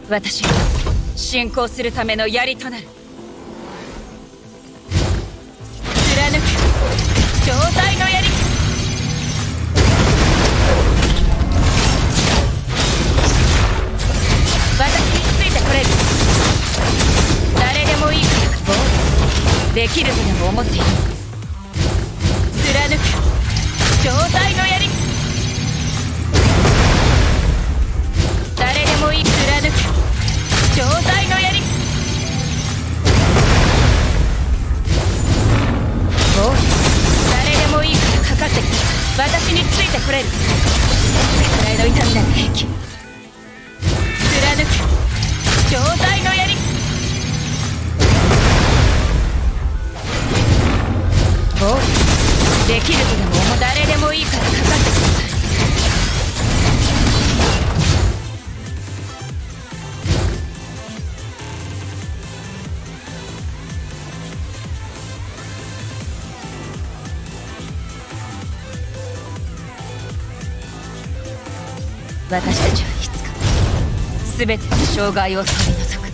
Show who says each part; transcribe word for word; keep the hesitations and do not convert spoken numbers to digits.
Speaker 1: 私が進行するための槍となる。貫く超体の槍。私についてこれる。誰でもいいからをできるとでも思っている。貫く超体の槍。誰でもいい。貫く超体の槍。おう、誰でもいいからかかってきて私についてこれる。これくらいの痛みなら平気。貫く超体の槍。おう、できるとでも思う。誰でもいいからかかってください。私たちはいつか全ての障害を取り除く。